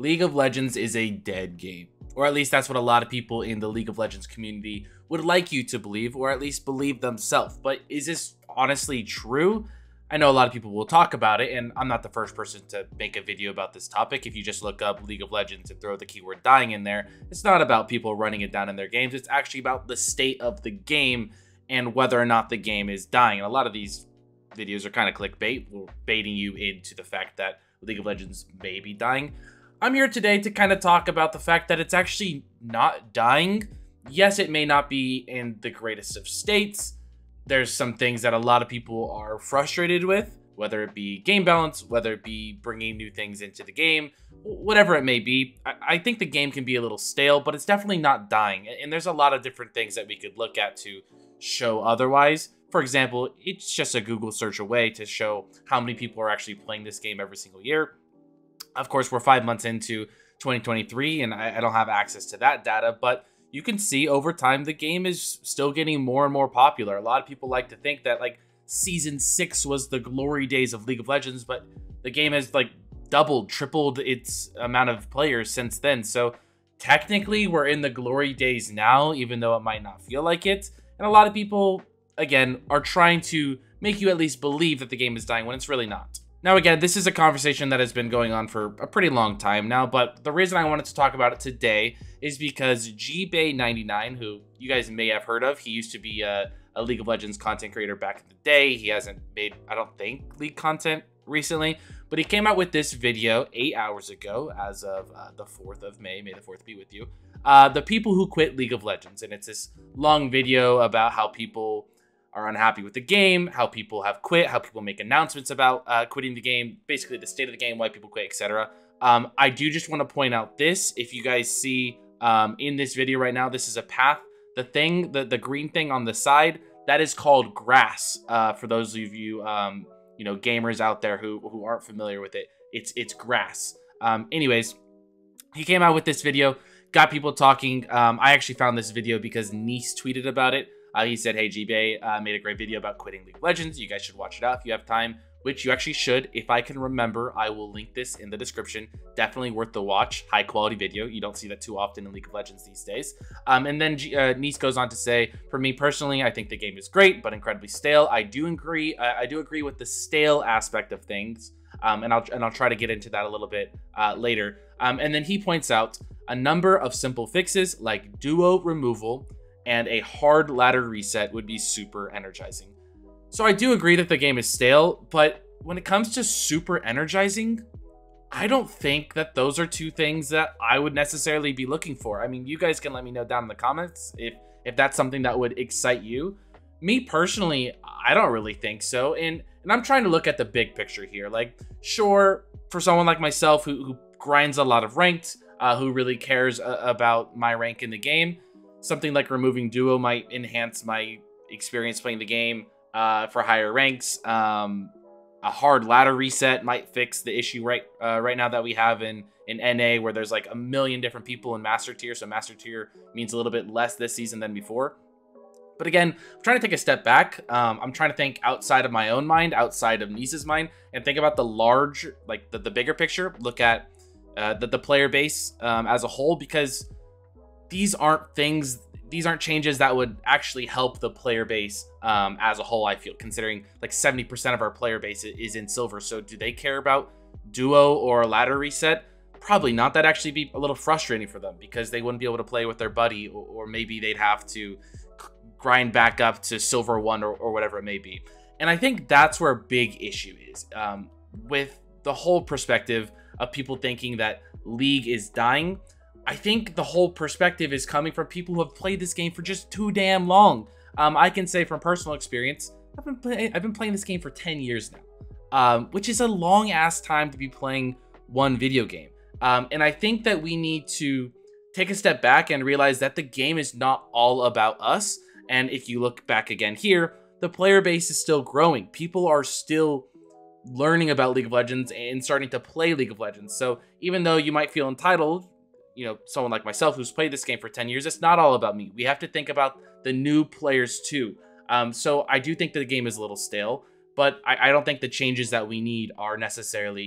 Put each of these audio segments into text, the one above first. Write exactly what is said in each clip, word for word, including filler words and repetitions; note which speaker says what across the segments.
Speaker 1: League of Legends is a dead game, or at least that's what a lot of people in the League of Legends community would like you to believe, or at least believe themselves. But is this honestly true? I know a lot of people will talk about it, and I'm not the first person to make a video about this topic. If you just look up League of Legends and throw the keyword dying in there, it's not about people running it down in their games. It's actually about the state of the game and whether or not the game is dying. And a lot of these videos are kind of clickbait, baiting you into the fact that League of Legends may be dying. I'm here today to kind of talk about the fact that it's actually not dying. Yes, it may not be in the greatest of states. There's some things that a lot of people are frustrated with, whether it be game balance, whether it be bringing new things into the game, whatever it may be. I, I think the game can be a little stale, but it's definitely not dying. And there's a lot of different things that we could look at to show otherwise. For example, it's just a Google search away to show how many people are actually playing this game every single year. Of course, we're five months into twenty twenty-three, and I, I don't have access to that data, but you can see over time the game is still getting more and more popular. A lot of people like to think that like season six was the glory days of League of Legends, but the game has like doubled, tripled its amount of players since then. So technically we're in the glory days now, even though it might not feel like it. And a lot of people, again, are trying to make you at least believe that the game is dying when it's really not. Now, again, this is a conversation that has been going on for a pretty long time now, but the reason I wanted to talk about it today is because G Bay ninety-nine, who you guys may have heard of, he used to be a, a League of Legends content creator back in the day. He hasn't made, I don't think, League content recently, but he came out with this video eight hours ago as of uh, the fourth of May. May the fourth be with you. Uh, the people who quit League of Legends, and it's this long video about how people are unhappy with the game, how people have quit, how people make announcements about uh, quitting the game, basically the state of the game, why people quit, et cetera. Um, I do just want to point out this. If you guys see um, in this video right now, this is a path. The thing, the, the green thing on the side, that is called grass. Uh, for those of you, um, you know, gamers out there who, who aren't familiar with it, it's, it's grass. Um, anyways, he came out with this video, got people talking. Um, I actually found this video because Nice tweeted about it. Uh, he said, hey, G Bay uh, made a great video about quitting League of Legends. You guys should watch it out if you have time, which you actually should. If I can remember, I will link this in the description. Definitely worth the watch. High quality video. You don't see that too often in League of Legends these days. Um, and then G uh, Nice goes on to say, for me personally, I think the game is great, but incredibly stale. I do agree. Uh, I do agree with the stale aspect of things. Um, and I'll and I'll try to get into that a little bit uh, later. Um, and then he points out a number of simple fixes like duo removal and a hard ladder reset would be super energizing. So I do agree that the game is stale, but when it comes to super energizing, I don't think that those are two things that I would necessarily be looking for. I mean, you guys can let me know down in the comments if, if that's something that would excite you. Me personally, I don't really think so. And, and I'm trying to look at the big picture here. Like, sure, for someone like myself who, who grinds a lot of ranked, uh, who really cares uh, about my rank in the game, something like removing duo might enhance my experience playing the game uh, for higher ranks. Um, a hard ladder reset might fix the issue right uh, right now that we have in, in N A, where there's like a million different people in Master Tier. So Master Tier means a little bit less this season than before. But again, I'm trying to take a step back. Um, I'm trying to think outside of my own mind, outside of Nice's mind, and think about the large, like the, the bigger picture. Look at uh, the, the player base um, as a whole, because these aren't things, these aren't changes that would actually help the player base um, as a whole, I feel, considering like seventy percent of our player base is in silver. So do they care about duo or ladder reset? Probably not. That'd actually be a little frustrating for them because they wouldn't be able to play with their buddy, or, or maybe they'd have to grind back up to silver one or, or whatever it may be. And I think that's where a big issue is um, with the whole perspective of people thinking that League is dying. I think the whole perspective is coming from people who have played this game for just too damn long. Um, I can say from personal experience, I've been, play I've been playing this game for ten years now, um, which is a long ass time to be playing one video game. Um, and I think that we need to take a step back and realize that the game is not all about us. And if you look back again here, the player base is still growing. People are still learning about League of Legends and starting to play League of Legends. So even though you might feel entitled, you know, someone like myself who's played this game for ten years, it's not all about me. We have to think about the new players too. Um, so I do think that the game is a little stale, but I, I don't think the changes that we need are necessarily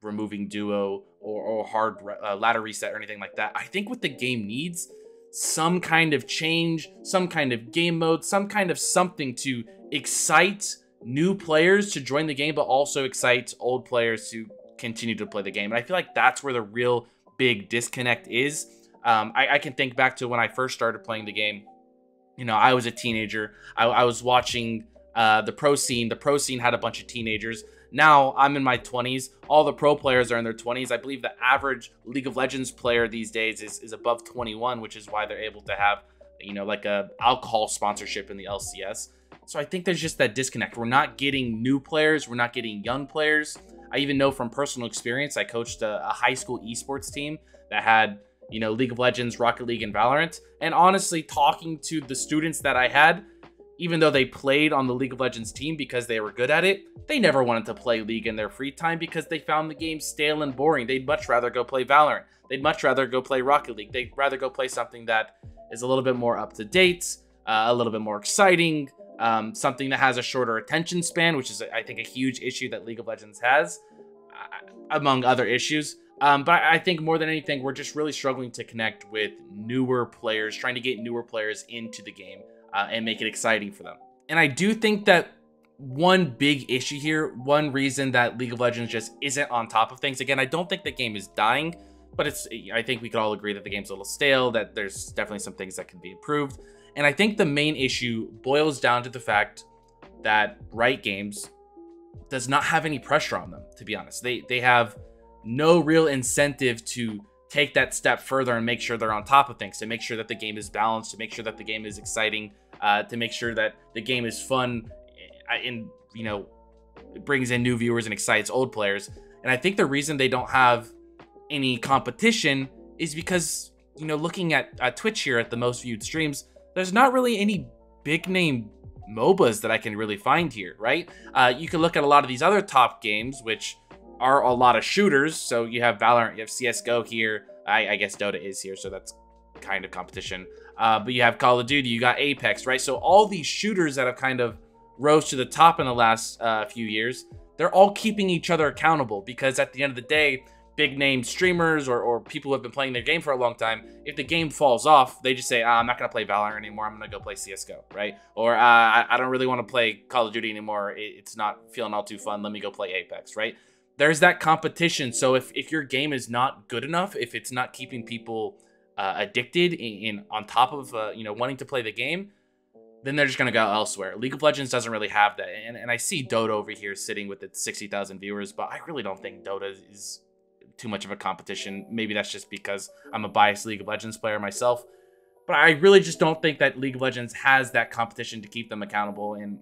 Speaker 1: removing duo or, or hard uh, ladder reset or anything like that. I think what the game needs, some kind of change, some kind of game mode, some kind of something to excite new players to join the game, but also excite old players to continue to play the game. And I feel like that's where the real big disconnect is. Um, I, I can think back to when I first started playing the game. You know, I was a teenager. I, I was watching uh, the pro scene. The pro scene had a bunch of teenagers. Now I'm in my twenties. All the pro players are in their twenties. I believe the average League of Legends player these days is, is above twenty-one, which is why they're able to have, you know, like a alcohol sponsorship in the L C S. So I think there's just that disconnect. We're not getting new players. We're not getting young players. I even know from personal experience, I coached a, a high school esports team that had, you know, League of Legends, Rocket League, and Valorant. And honestly, talking to the students that I had, even though they played on the League of Legends team because they were good at it, they never wanted to play League in their free time because they found the game stale and boring. They'd much rather go play Valorant. They'd much rather go play Rocket League. They'd rather go play something that is a little bit more up to date, uh, a little bit more exciting, um, something that has a shorter attention span, which is, I think, a huge issue that League of Legends has, uh, among other issues. Um, but I think more than anything, we're just really struggling to connect with newer players, trying to get newer players into the game uh, and make it exciting for them. And I do think that one big issue here, one reason that League of Legends just isn't on top of things, again, I don't think the game is dying, but it's, I think we could all agree that the game's a little stale, that there's definitely some things that can be improved. And I think the main issue boils down to the fact that Riot Games does not have any pressure on them, to be honest. They, they have no real incentive to take that step further and make sure they're on top of things, to make sure that the game is balanced, to make sure that the game is exciting, uh, to make sure that the game is fun and, you know, it brings in new viewers and excites old players. And I think the reason they don't have any competition is because, you know, looking at, at Twitch here at the most viewed streams, there's not really any big name M O B As that I can really find here, right? Uh, you can look at a lot of these other top games, which are a lot of shooters. So you have Valorant, you have C S G O here. I, I guess Dota is here, so that's kind of competition. Uh, but you have Call of Duty, you got Apex, right? So all these shooters that have kind of rose to the top in the last uh, few years, they're all keeping each other accountable, because at the end of the day, big name streamers or, or people who have been playing their game for a long time, if the game falls off, they just say, ah, I'm not going to play Valorant anymore. I'm going to go play C S G O, right? Or uh, I, I don't really want to play Call of Duty anymore. It, it's not feeling all too fun. Let me go play Apex, right? There's that competition. So if, if your game is not good enough, if it's not keeping people uh, addicted in, in on top of, uh, you know, wanting to play the game, then they're just going to go elsewhere. League of Legends doesn't really have that. And, and I see Dota over here sitting with its sixty thousand viewers, but I really don't think Dota is too much of a competition. Maybe that's just because I'm a biased League of Legends player myself, but I really just don't think that League of Legends has that competition to keep them accountable. And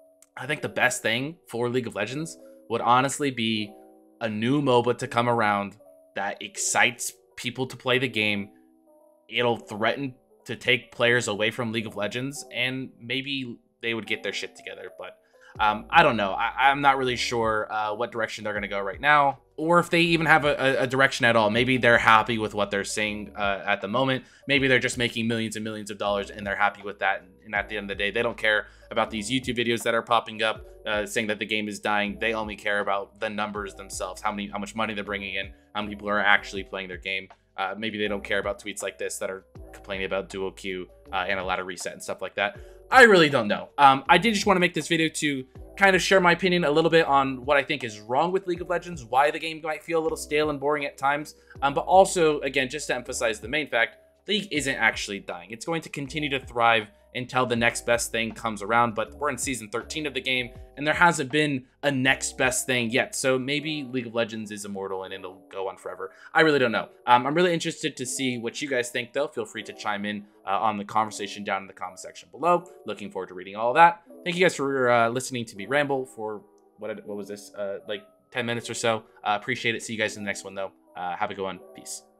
Speaker 1: I think the best thing for League of Legends would honestly be a new M O B A to come around that excites people to play the game. It'll threaten to take players away from League of Legends, and maybe they would get their shit together. But um, I don't know. I, I'm not really sure uh, what direction they're going to go right now, or if they even have a, a direction at all. Maybe they're happy with what they're seeing uh, at the moment. Maybe they're just making millions and millions of dollars and they're happy with that. And at the end of the day, they don't care about these YouTube videos that are popping up uh, saying that the game is dying. They only care about the numbers themselves, how many, how much money they're bringing in, how many people are actually playing their game. Uh, maybe they don't care about tweets like this that are complaining about dual queue uh, and a ladder reset and stuff like that. I really don't know. Um, I did just want to make this video to kind of share my opinion a little bit on what I think is wrong with League of Legends, why the game might feel a little stale and boring at times, um, but also, again, just to emphasize the main fact, League isn't actually dying. It's going to continue to thrive until the next best thing comes around, but we're in season thirteen of the game, and there hasn't been a next best thing yet, so maybe League of Legends is immortal and it'll go on forever. I really don't know. Um, I'm really interested to see what you guys think, though. Feel free to chime in uh, on the conversation down in the comment section below. Looking forward to reading all of that. Thank you guys for uh, listening to me ramble for, what, what was this, uh, like ten minutes or so. Uh, appreciate it. See you guys in the next one, though. Uh, have a good one. Peace.